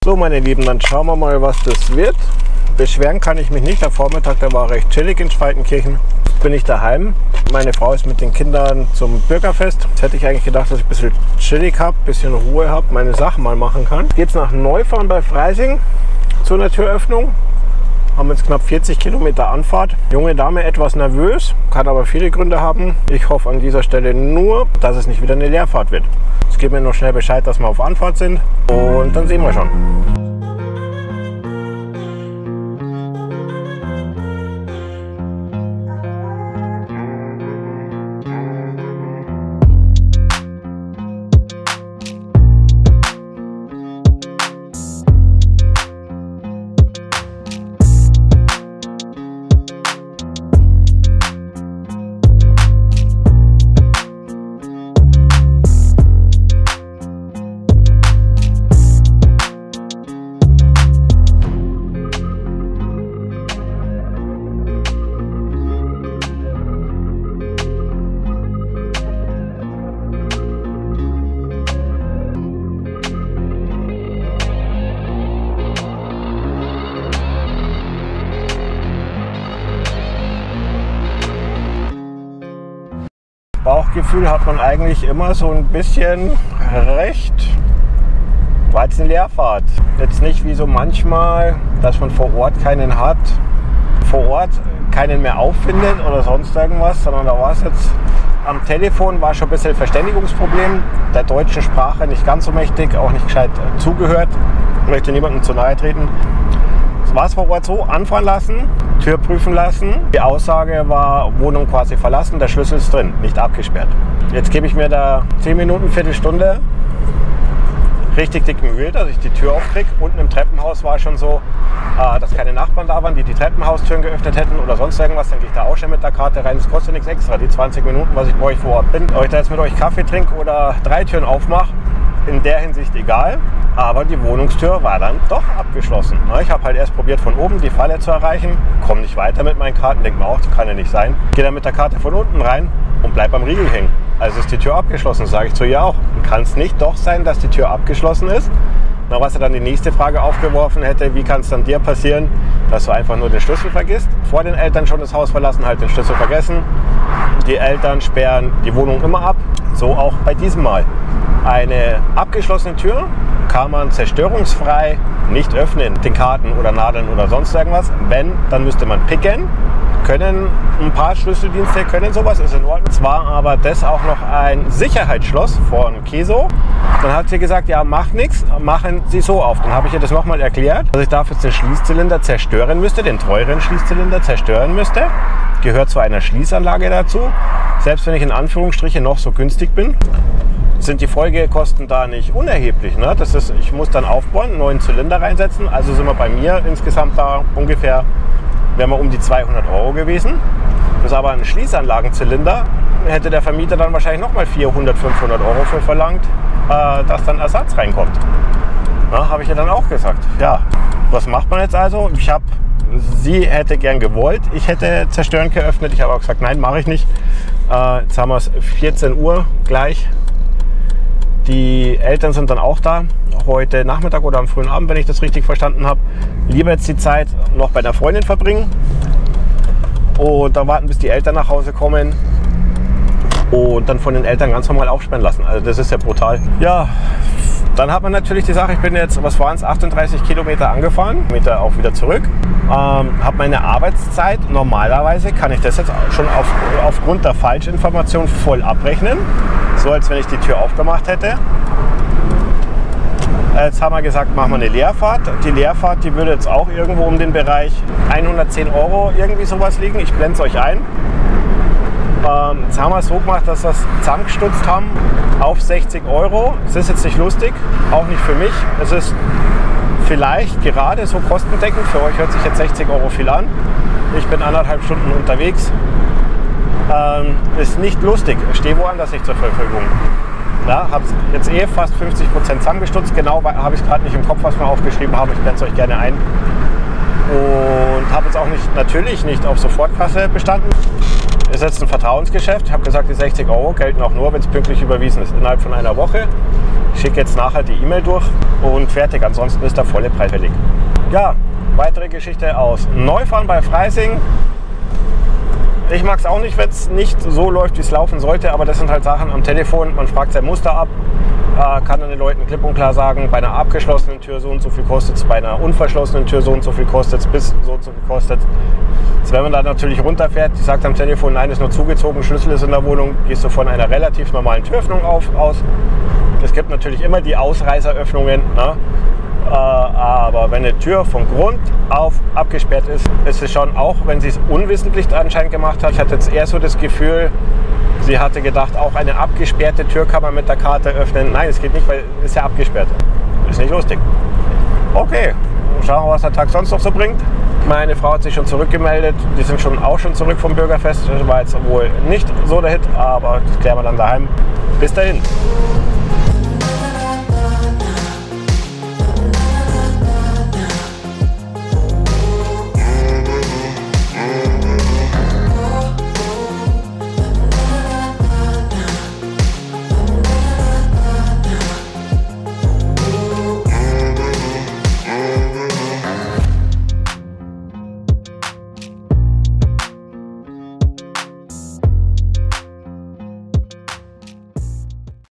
So meine Lieben, dann schauen wir mal, was das wird. Beschweren kann ich mich nicht. Der Vormittag, der war recht chillig in Schweitenkirchen. Jetzt bin ich daheim. Meine Frau ist mit den Kindern zum Bürgerfest. Jetzt hätte ich eigentlich gedacht, dass ich ein bisschen chillig habe, ein bisschen Ruhe habe, meine Sachen mal machen kann. Geht's nach Neufahren bei Freising zu einer Türöffnung. Haben jetzt knapp 40 Kilometer Anfahrt. Junge Dame etwas nervös, kann aber viele Gründe haben. Ich hoffe an dieser Stelle nur, dass es nicht wieder eine Leerfahrt wird. Jetzt geben wir noch schnell Bescheid, dass wir auf Anfahrt sind und dann sehen wir schon. Bauchgefühl hat man eigentlich immer so ein bisschen recht. War jetzt eine Leerfahrt. Jetzt nicht wie so manchmal, dass man vor Ort keinen hat, vor Ort keinen mehr auffindet oder sonst irgendwas, sondern da war es jetzt am Telefon, war schon ein bisschen Verständigungsproblem, der deutschen Sprache nicht ganz so mächtig, auch nicht gescheit zugehört. Ich möchte niemandem zu nahe treten. War es vor Ort so, anfahren lassen, Tür prüfen lassen. Die Aussage war, Wohnung quasi verlassen, der Schlüssel ist drin, nicht abgesperrt. Jetzt gebe ich mir da 10 Minuten, Viertelstunde richtig dicken Mühe, dass ich die Tür aufkriege. Unten im Treppenhaus war schon so, dass keine Nachbarn da waren, die die Treppenhaustüren geöffnet hätten oder sonst irgendwas. Dann gehe ich da auch schon mit der Karte rein. Das kostet nichts extra, die 20 Minuten, was ich bei euch vor Ort bin. Ob ich da jetzt mit euch Kaffee trinke oder 3 Türen aufmache, in der Hinsicht egal. Aber die Wohnungstür war dann doch abgeschlossen. Ich habe halt erst probiert, von oben die Falle zu erreichen. Komme nicht weiter mit meinen Karten, denke mir auch, das kann ja nicht sein. Gehe dann mit der Karte von unten rein und bleib am Riegel hängen. Also ist die Tür abgeschlossen, sage ich zu ihr auch. Kann es nicht doch sein, dass die Tür abgeschlossen ist? Na, was er dann die nächste Frage aufgeworfen hätte, wie kann es dann dir passieren, dass du einfach nur den Schlüssel vergisst? Vor den Eltern schon das Haus verlassen, halt den Schlüssel vergessen. Die Eltern sperren die Wohnung immer ab. So auch bei diesem Mal. Eine abgeschlossene Tür kann man zerstörungsfrei nicht öffnen, den Karten oder Nadeln oder sonst irgendwas. Wenn, dann müsste man picken. Können ein paar Schlüsseldienste, können sowas, ist in Ordnung. Zwar aber das auch noch ein Sicherheitsschloss von Keso. Dann hat sie gesagt, ja, macht nichts, machen Sie so auf. Dann habe ich ihr das nochmal erklärt, dass ich dafür den Schließzylinder zerstören müsste, den teuren Schließzylinder zerstören müsste. Gehört zu einer Schließanlage dazu. Selbst wenn ich in Anführungsstrichen noch so günstig bin, sind die Folgekosten da nicht unerheblich. Ne? Das ist, ich muss dann aufbauen, einen neuen Zylinder reinsetzen. Also sind wir bei mir insgesamt da ungefähr, wären wir um die 200 € gewesen. Das ist aber ein Schließanlagenzylinder. Hätte der Vermieter dann wahrscheinlich nochmal 400, 500 € für verlangt, dass dann Ersatz reinkommt. Habe ich ja dann auch gesagt. Ja, was macht man jetzt also? Sie hätte gern gewollt, ich hätte zerstören geöffnet. Ich habe auch gesagt, nein, mache ich nicht. Jetzt haben wir es 14 Uhr gleich. Die Eltern sind dann auch da, heute Nachmittag oder am frühen Abend, wenn ich das richtig verstanden habe. Lieber jetzt die Zeit noch bei einer Freundin verbringen und dann warten, bis die Eltern nach Hause kommen und dann von den Eltern ganz normal aufsperren lassen. Also das ist ja brutal. Ja, dann hat man natürlich die Sache, ich bin jetzt, was waren es, 38 Kilometer angefahren, Meter auch wieder zurück. Habe meine Arbeitszeit, normalerweise kann ich das jetzt schon aufgrund der Falschinformation voll abrechnen. So als wenn ich die Tür aufgemacht hätte. Jetzt haben wir gesagt, machen wir eine Leerfahrt. Die Leerfahrt, die würde jetzt auch irgendwo um den Bereich 110 € irgendwie sowas liegen. Ich blende es euch ein. Jetzt haben wir es so gemacht, dass wir es zusammengestutzt haben auf 60 €. Es ist jetzt nicht lustig, auch nicht für mich. Es ist vielleicht gerade so kostendeckend. Für euch hört sich jetzt 60 € viel an. Ich bin 1,5 Stunden unterwegs. Ist nicht lustig. Stehe woanders nicht zur Verfügung. Ja, habe jetzt fast 50% zusammengestutzt. Genau habe ich es gerade nicht im Kopf, was wir aufgeschrieben haben. Ich blende es euch gerne ein. Und habe jetzt auch natürlich nicht auf Sofortkasse bestanden. Ist jetzt ein Vertrauensgeschäft. Ich habe gesagt, die 60 € gelten auch nur, wenn es pünktlich überwiesen ist. Innerhalb von einer Woche. Ich schicke jetzt nachher die E-Mail durch und fertig. Ansonsten ist der volle Preis fällig. Ja, weitere Geschichte aus Neufahren bei Freising. Ich mag es auch nicht, wenn es nicht so läuft, wie es laufen sollte, aber das sind halt Sachen am Telefon. Man fragt sein Muster ab, kann dann den Leuten klipp und klar sagen, bei einer abgeschlossenen Tür so und so viel kostet es, bei einer unverschlossenen Tür so und so viel kostet es, bis so und so viel kostet es. Wenn man da natürlich runterfährt, die sagt am Telefon, nein, ist nur zugezogen, Schlüssel ist in der Wohnung, gehst du von einer relativ normalen Türöffnung aus. Es gibt natürlich immer die Ausreißeröffnungen, ne? Aber wenn eine Tür von Grund auf abgesperrt ist, ist es schon, auch wenn sie es unwissentlich anscheinend gemacht hat. Ich hatte jetzt eher so das Gefühl, sie hatte gedacht, auch eine abgesperrte Tür kann man mit der Karte öffnen. Nein, es geht nicht, weil es ist ja abgesperrt. Ist nicht lustig. Okay, schauen wir, was der Tag sonst noch so bringt. Meine Frau hat sich schon zurückgemeldet. Die sind auch schon zurück vom Bürgerfest. Das war jetzt wohl nicht so der Hit, aber das klären wir dann daheim. Bis dahin.